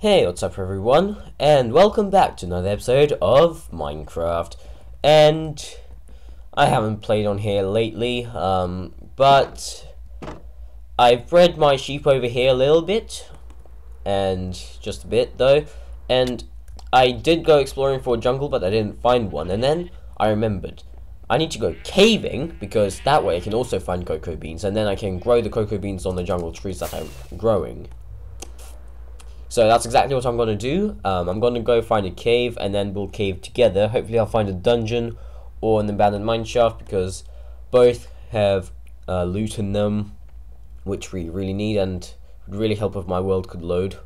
Hey, what's up everyone, and welcome back to another episode of Minecraft. And I haven't played on here lately, but I've bred my sheep over here a little bit, and just a bit though, and I did go exploring for a jungle, but I didn't find one, and then I remembered I need to go caving, because that way I can also find cocoa beans, and then I can grow the cocoa beans on the jungle trees that I'm growing. So that's exactly what I'm going to do. I'm going to go find a cave, and then we'll cave together. Hopefully I'll find a dungeon or an abandoned mineshaft, because both have loot in them, which we really need, and would really help if my world could load.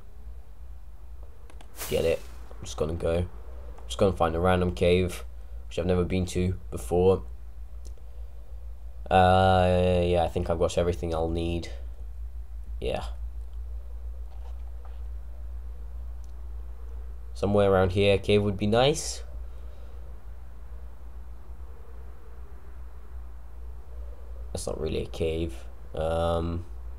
Get it. I'm just going to find a random cave, which I've never been to before. Yeah, I think I've got everything I'll need. Yeah. Somewhere around here, a cave would be nice. That's not really a cave. I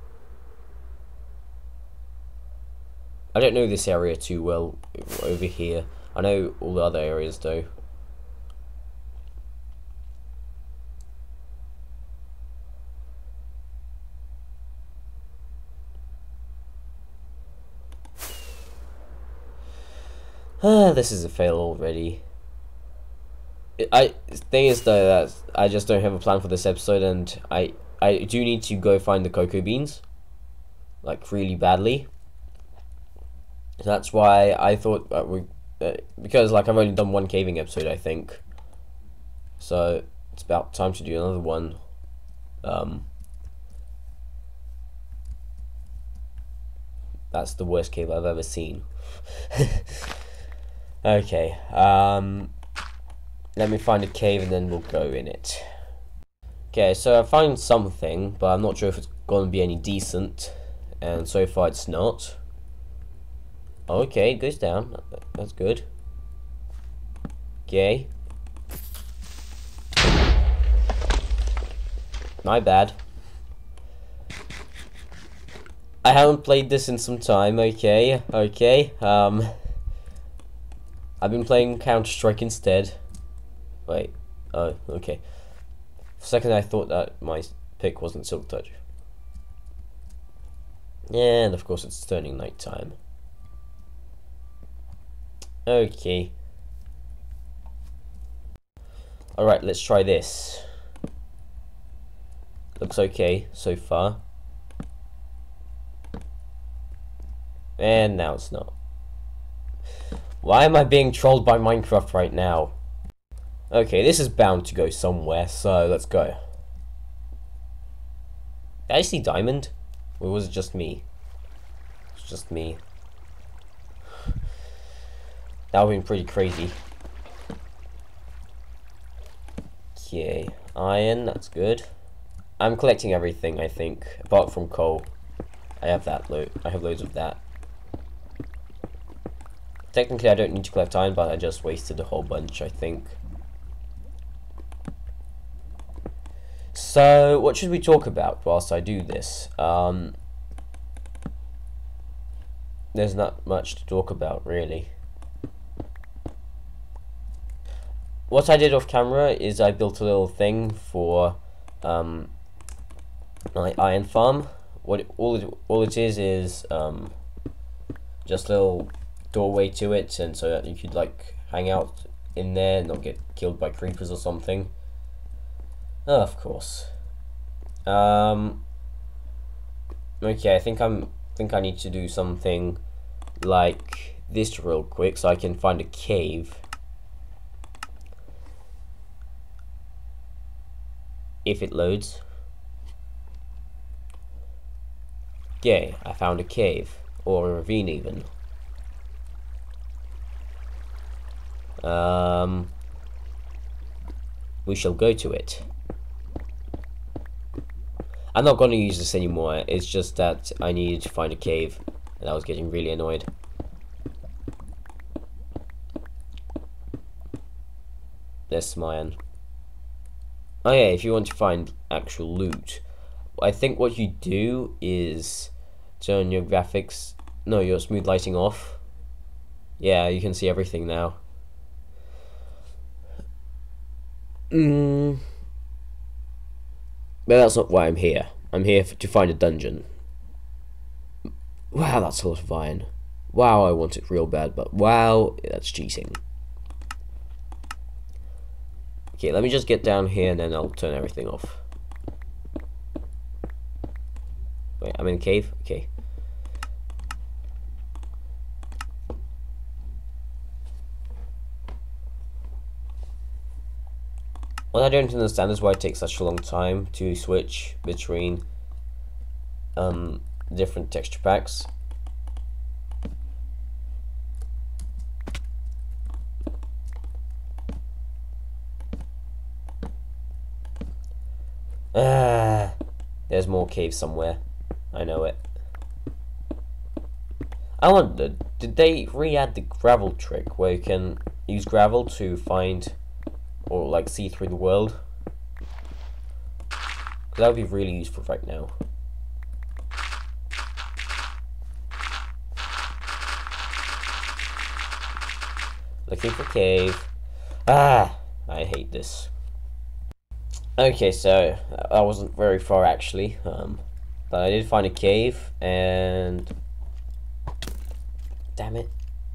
don't know this area too well over here. I know all the other areas though. This is a fail already. Thing is though that I just don't have a plan for this episode, and I do need to go find the cocoa beans, like really badly. That's why I thought that because like I've only done one caving episode, I think, so it's about time to do another one. That's the worst cave I've ever seen. Okay, let me find a cave and then we'll go in it. Okay, so I found something, but I'm not sure if it's going to be any decent, and so far it's not. Okay, it goes down, that's good. Okay. My bad. I haven't played this in some time, okay. I've been playing Counter-Strike instead. Wait, oh, okay. For a second I thought that my pick wasn't Silk Touch. And of course it's turning night time. Okay. Alright, let's try this. Looks okay so far. And now it's not. Why am I being trolled by Minecraft right now? Okay, this is bound to go somewhere, so let's go. Did I see diamond? Or was it just me? It's just me. That would have been pretty crazy. Okay, iron, that's good. I'm collecting everything, I think, apart from coal. I have loads of that. Technically, I don't need to collect iron, but I just wasted a whole bunch, I think. So, what should we talk about whilst I do this? There's not much to talk about, really. What I did off camera is I built a little thing for my iron farm. All it is just a little doorway to it, and so that you could like hang out in there and not get killed by creepers or something. Oh, of course. Okay, I think I need to do something like this real quick so I can find a cave. If it loads. Okay, I found a cave, or a ravine even. We shall go to it. I'm not going to use this anymore, it's just that I needed to find a cave, and I was getting really annoyed. There's some iron. Oh yeah, if you want to find actual loot, I think what you do is turn your graphics, no, your smooth lighting off, Yeah, you can see everything now. But that's not why I'm here. I'm here to find a dungeon. Wow, that's a lot of iron. Wow, I want it real bad, but wow, that's cheating. Okay, let me just get down here and then I'll turn everything off. Wait, I'm in a cave? Okay. What I don't understand is why it takes such a long time to switch between different texture packs. There's more caves somewhere. I know it. I wonder, did they re-add the gravel trick where you can use gravel to find or like see through the world? That would be really useful right now. Looking for cave. I hate this. Okay, so I wasn't very far actually, but I did find a cave, and damn it!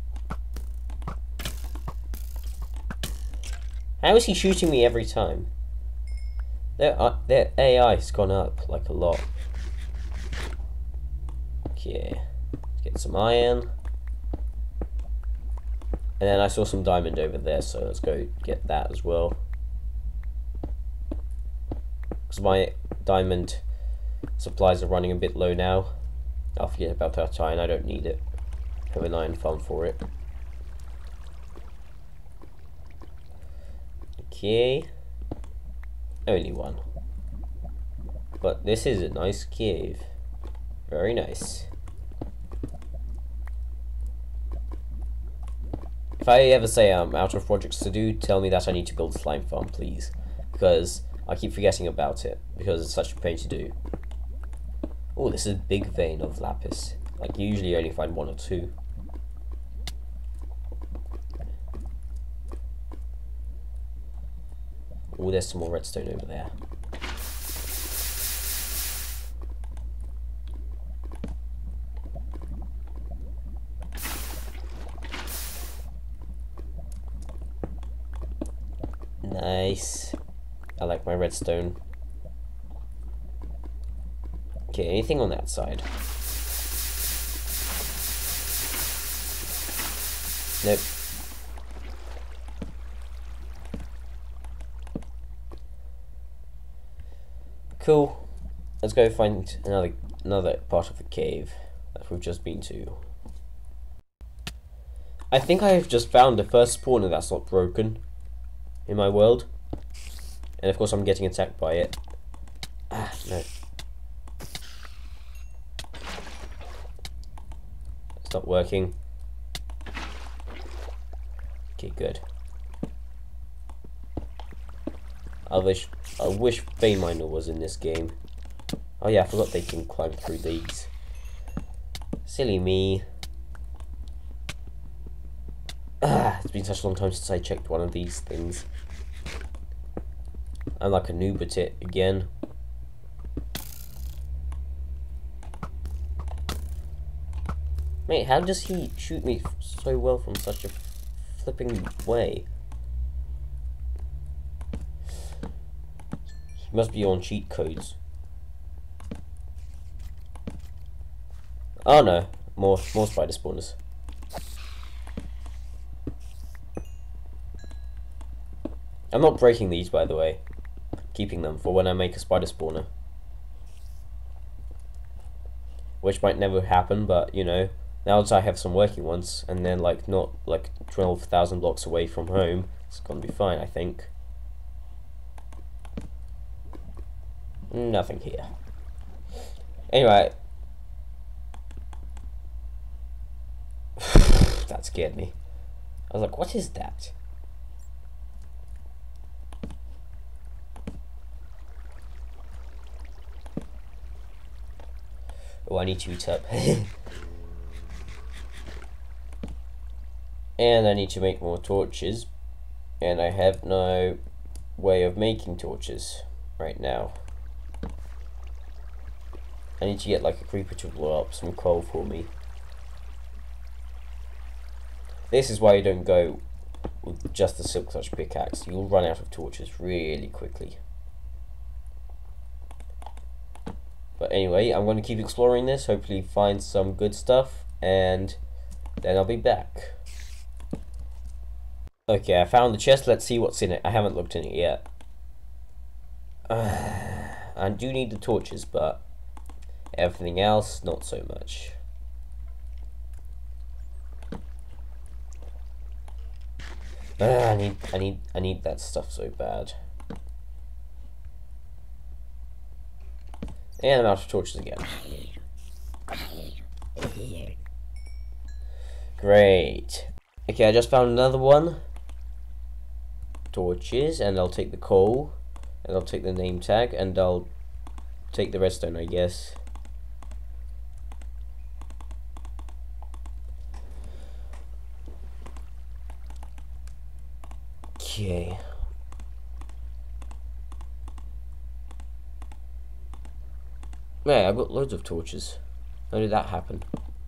How is he shooting me every time? Their AI has gone up like a lot. Okay, let's get some iron, and then I saw some diamond over there, so let's go get that as well. Because my diamond supplies are running a bit low now. I'll forget about that iron, I don't need it. Have an iron farm for it. Okay. Only one. But this is a nice cave. Very nice. If I ever say I'm out of projects to do, tell me that I need to build a slime farm, please. Because I keep forgetting about it, because it's such a pain to do. Oh, this is a big vein of lapis. Like, you usually only find one or two. Oh, there's some more redstone over there. Nice. I like my redstone. Okay, anything on that side? Nope. Cool. Let's go find another part of the cave that we've just been to. I think I have just found the first spawner that's not broken in my world. And of course I'm getting attacked by it. Ah, no. It's not working. Okay, good. I wish Vein Miner was in this game. Oh yeah, I forgot they can climb through these. Silly me. It's been such a long time since I checked one of these things. I'm like a noob at it again. Mate, how does he shoot me so well from such a flipping way? He must be on cheat codes. Oh no, more spider spawners. I'm not breaking these, by the way. Keeping them for when I make a spider spawner. Which might never happen, but you know, now that I have some working ones, and then like not like 12,000 blocks away from home, it's gonna be fine, I think. Nothing here. Anyway. That scared me. I was like, what is that? Oh, I need to eat up. And I need to make more torches, and I have no way of making torches right now. I need to get like a creeper to blow up some coal for me. This is why you don't go with just the silk touch pickaxe. You'll run out of torches really quickly. But anyway, I'm going to keep exploring this, hopefully find some good stuff, and then I'll be back. Okay, I found the chest. Let's see what's in it. I haven't looked in it yet. I do need the torches, but everything else, not so much. I need that stuff so bad. And I'm out of torches again. Great. Okay, I just found another one. Torches, and I'll take the coal, and I'll take the name tag, and I'll take the redstone, I guess. Okay. Yeah, I've got loads of torches. How did that happen?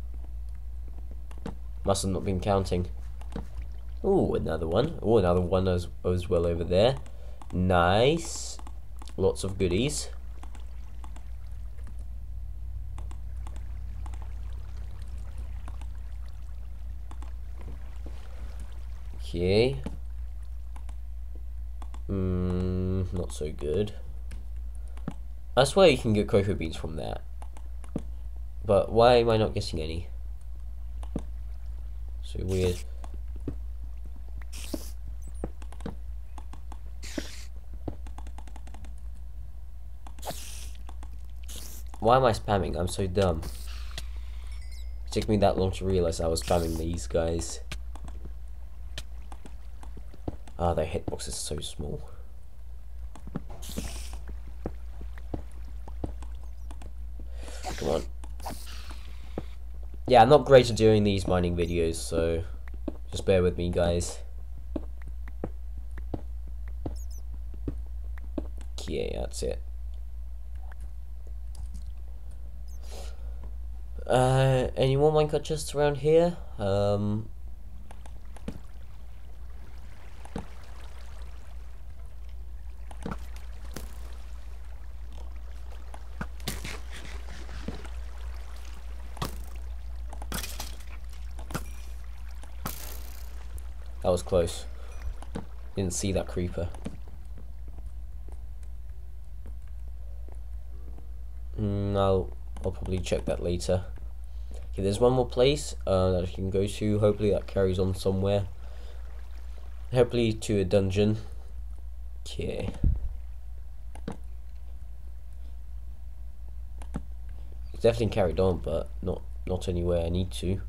Must have not been counting. Oh, another one. Oh, another one as well over there. Nice. Lots of goodies. Okay. Not so good. I swear you can get cocoa beans from that. But why am I not getting any? So weird. Why am I spamming? I'm so dumb. It took me that long to realize I was spamming these guys. Ah, their hitbox is so small. Come on. Yeah, I'm not great at doing these mining videos, so just bear with me, guys. Okay, that's it. Any more minecart chests around here? That was close. Didn't see that creeper. I'll probably check that later. Okay, there's one more place that I can go to. Hopefully that carries on somewhere. Hopefully to a dungeon. Okay. It's definitely carried on, but not anywhere I need to.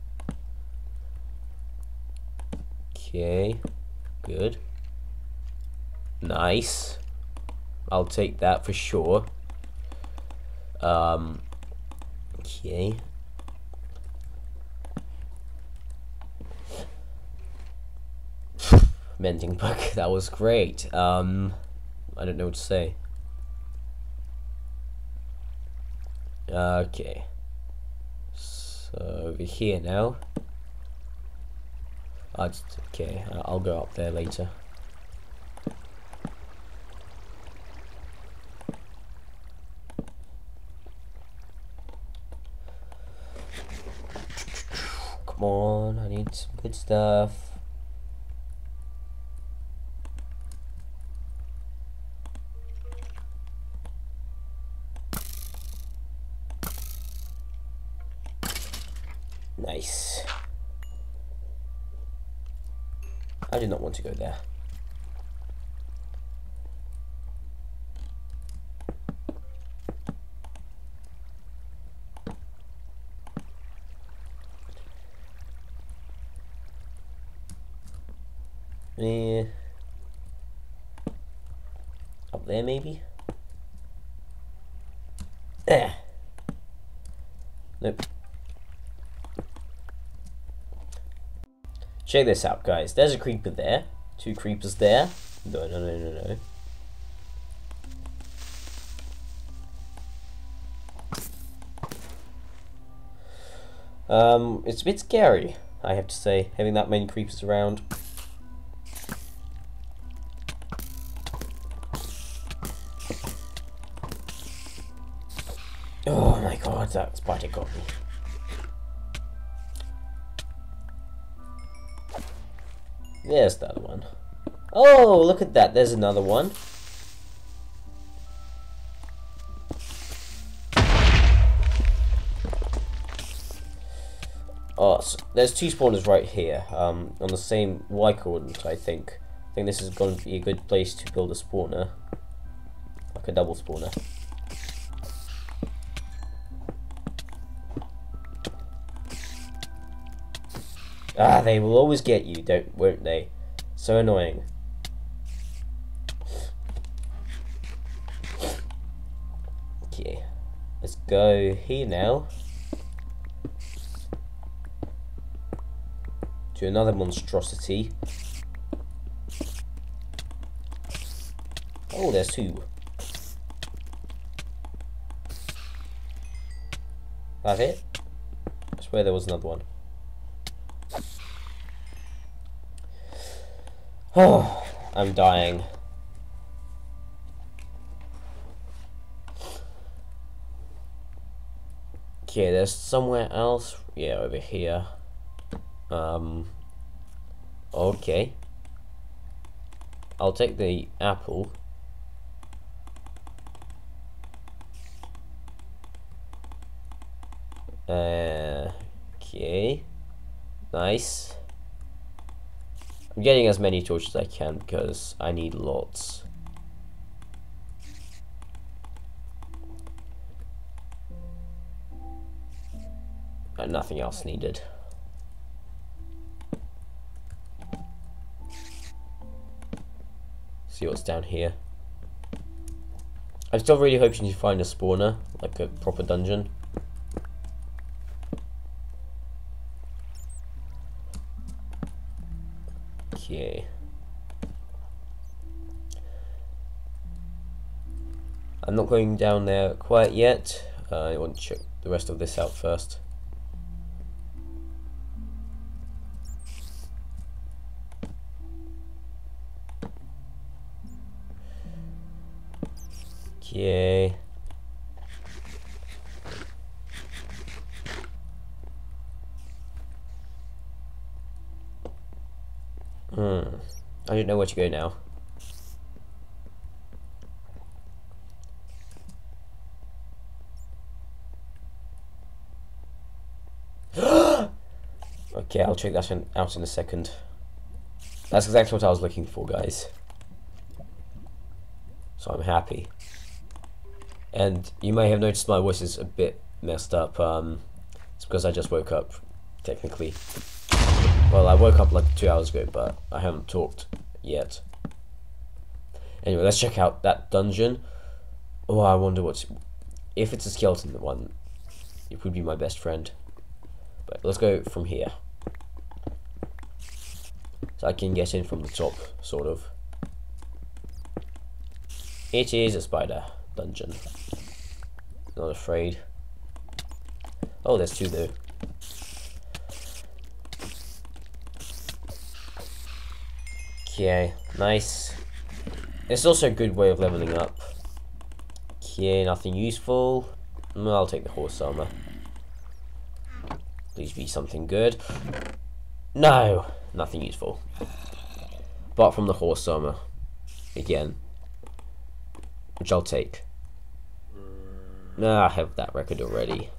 Okay, good. Nice. I'll take that for sure. Okay. Mending book, that was great. I don't know what to say. Okay. So over here now. Okay, I'll go up there later. Come on, I need some good stuff. Nice. I did not want to go there. Up there maybe? There. Nope. Check this out, guys. There's a creeper there. 2 creepers there. No. It's a bit scary, I have to say, having that many creepers around. Oh my god, that spider got me. There's the other one. Oh, look at that, there's another one. Oh, so there's 2 spawners right here, on the same Y coordinate, I think. I think this is going to be a good place to build a spawner. Like a double spawner. Ah, they will always get you, won't they? So annoying. Okay, let's go here now. To another monstrosity. Oh, there's 2. That's it? I swear there was another one. Oh, I'm dying. Okay, there's somewhere else. Yeah, over here. Okay. I'll take the apple. Okay. Nice. I'm getting as many torches as I can because I need lots. And nothing else needed. See what's down here. I'm still really hoping to find a spawner, like a proper dungeon. Okay. I'm not going down there quite yet. I want to check the rest of this out first. Okay. I don't know where to go now. Okay, I'll check that out in a second. That's exactly what I was looking for, guys. So I'm happy. And you may have noticed my voice is a bit messed up. It's because I just woke up, technically. Well, I woke up like 2 hours ago, but I haven't talked yet. Anyway, let's check out that dungeon. Oh, I wonder if it's a skeleton one, it would be my best friend. But let's go from here. So I can get in from the top, sort of. It is a spider dungeon. Not afraid. Oh, there's 2 though. Okay, nice. It's also a good way of leveling up. Okay, nothing useful. Well, I'll take the horse armor. Please be something good. No, nothing useful. Apart from the horse armor. Again. Which I'll take. Nah, I have that record already.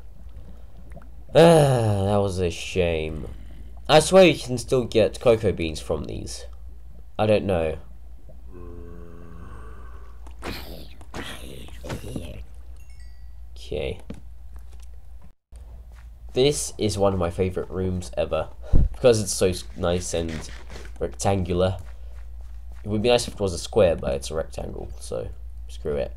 That was a shame. I swear you can still get cocoa beans from these. I don't know. Okay. This is one of my favorite rooms ever. Because it's so nice and rectangular. It would be nice if it was a square, but it's a rectangle, so screw it.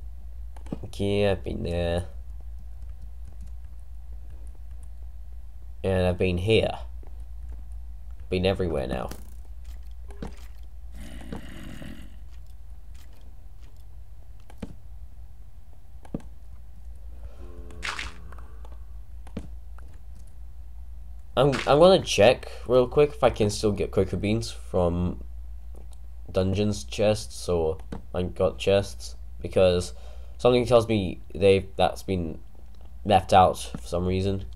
Okay, I've been there. And I've been here. Been everywhere now. I'm gonna check real quick if I can still get cocoa beans from dungeons chests or minecart chests, because something tells me that's been left out for some reason.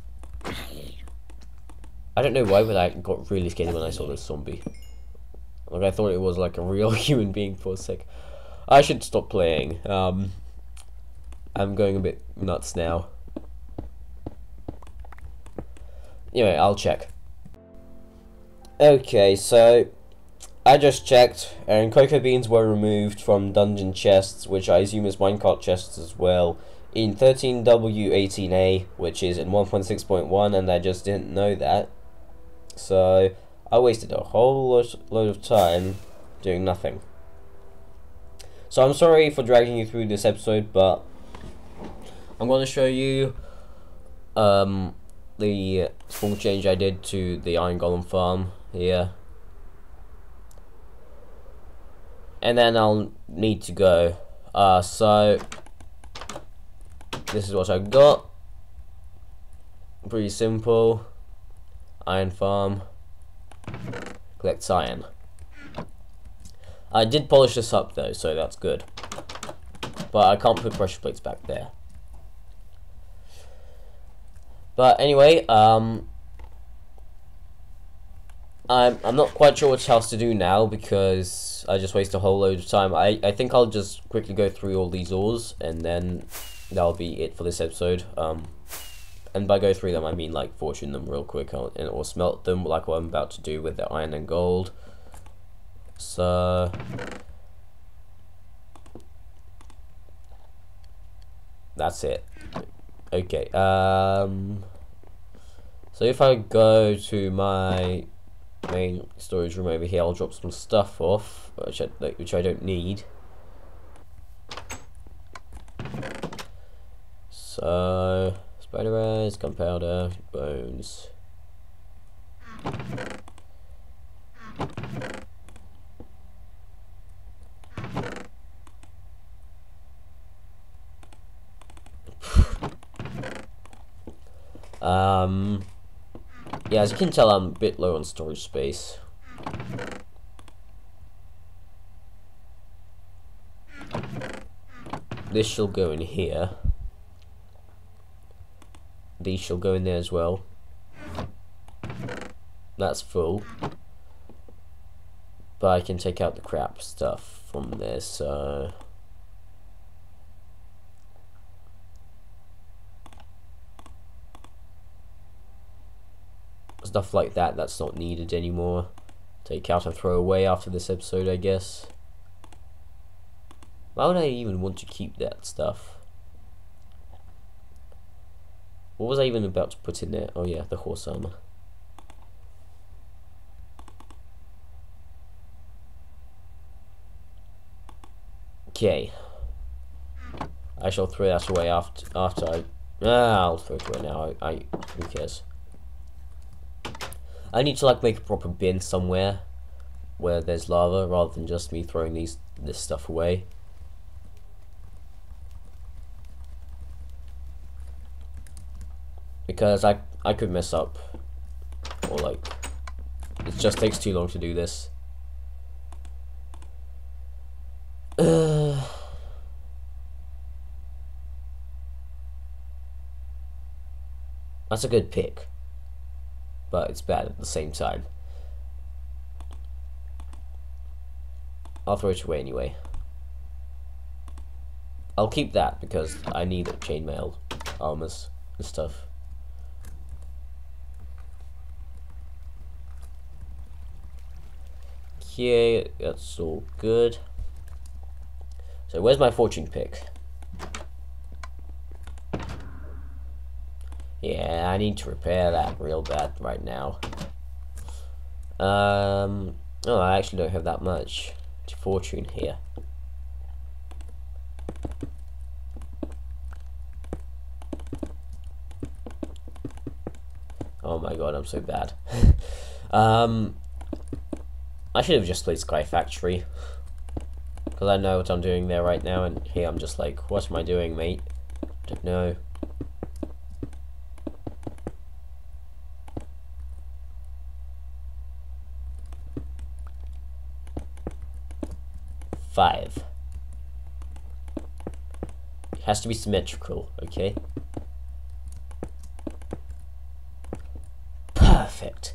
I don't know why, but I got really scared when I saw this zombie. Like, I thought it was like a real human being for a sec. I should stop playing. I'm going a bit nuts now. Anyway, I'll check. Okay, so I just checked, and cocoa beans were removed from dungeon chests, which I assume is minecart chests as well, in 13W18A, which is in 1.6.1, and I just didn't know that. So I wasted a whole load of time doing nothing. So I'm sorry for dragging you through this episode, but I'm going to show you the small change I did to the iron golem farm here, and then I'll need to go. So this is what I got. Pretty simple. Iron farm. Collects iron. I did polish this up though, so that's good. But I can't put pressure plates back there. But anyway, I'm not quite sure which house to do now, because I just wasted a whole load of time. I think I'll just quickly go through all these ores, and then that'll be it for this episode. And by go through them, I mean like fortune them real quick, or smelt them like what I'm about to do with the iron and gold. So that's it. Okay. So if I go to my main storage room over here, I'll drop some stuff off, which I don't need. So spider eyes, gunpowder, bones. Yeah, as you can tell, I'm a bit low on storage space. This shall go in here. These shall go in there as well. That's full. But I can take out the crap stuff from there, so stuff like that, that's not needed anymore. Take out and throw away after this episode, I guess. Why would I even want to keep that stuff? What was I even about to put in there? Oh yeah, the horse armor. Okay. I shall throw that away after I'll throw it away now. Who cares? I need to like make a proper bin somewhere where there's lava, rather than just me throwing this stuff away. Because I could mess up, or like it just takes too long to do this. That's a good pick, but it's bad at the same time. I'll throw it away anyway. I'll keep that because I need chainmail armors and stuff. Okay, that's all good. So where's my fortune pick? Yeah, I need to repair that real bad right now. Oh, I actually don't have that much fortune here. Oh my god, I'm so bad. I should have just played Sky Factory, because I know what I'm doing there right now, and here I'm just like, what am I doing, mate? Don't know. Five. It has to be symmetrical, okay? Perfect.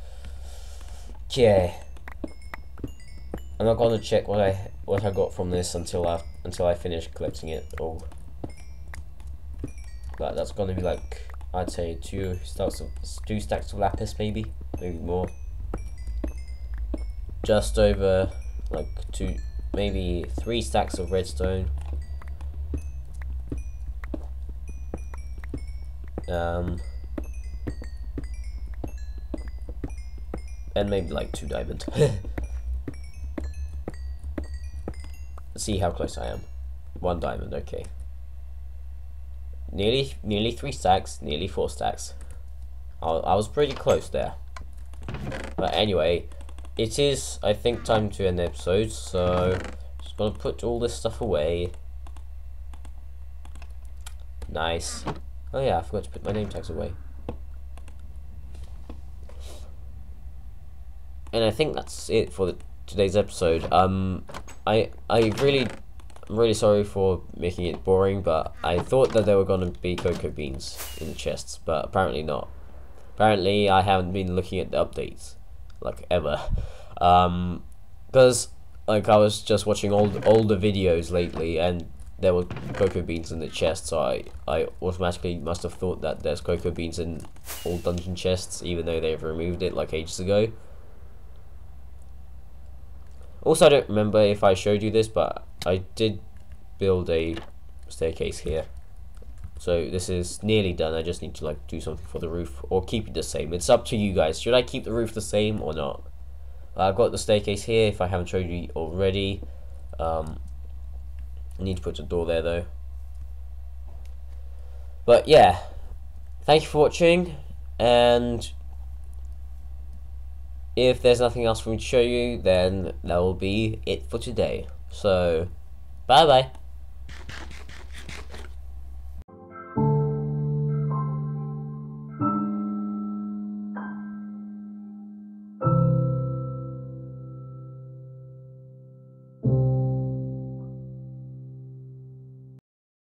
Okay. I'm not gonna check what I got from this until I finish collecting it all. But that's gonna be like, I'd say two stacks of lapis, maybe more. Just over like maybe 3 stacks of redstone. And maybe like 2 diamond. Let's see how close I am. 1 diamond, okay. Nearly 3 stacks, nearly 4 stacks. I was pretty close there. But anyway, it is, I think, time to end the episode, so just gonna put all this stuff away. Nice. Oh yeah, I forgot to put my name tags away. And I think that's it for today's episode. I'm really sorry for making it boring, but I thought that there were gonna be cocoa beans in the chests, but apparently not. Apparently I haven't been looking at the updates, like, ever. Because like I was just watching older videos lately, and there were cocoa beans in the chest, so I automatically must have thought that there's cocoa beans in all dungeon chests, even though they've removed it like ages ago. Also, I don't remember if I showed you this, but I did build a staircase here. So this is nearly done. I just need to like do something for the roof, or keep it the same. It's up to you guys. Should I keep the roof the same or not? I've got the staircase here, if I haven't showed you already. I need to put a door there though. But yeah, thank you for watching, and if there's nothing else for me to show you, then that will be it for today. So, bye bye.